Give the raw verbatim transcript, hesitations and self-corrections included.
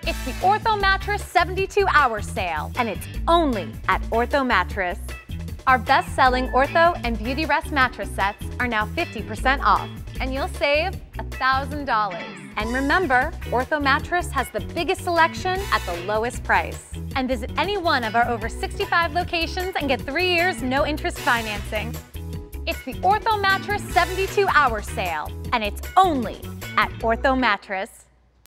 It's the Ortho Mattress seventy-two hour sale, and it's only at Ortho Mattress. Our best-selling Ortho and Beautyrest mattress sets are now fifty percent off, and you'll save one thousand dollars. And remember, Ortho Mattress has the biggest selection at the lowest price. And visit any one of our over sixty-five locations and get three years no-interest financing. It's the Ortho Mattress seventy-two hour sale, and it's only at Ortho Mattress.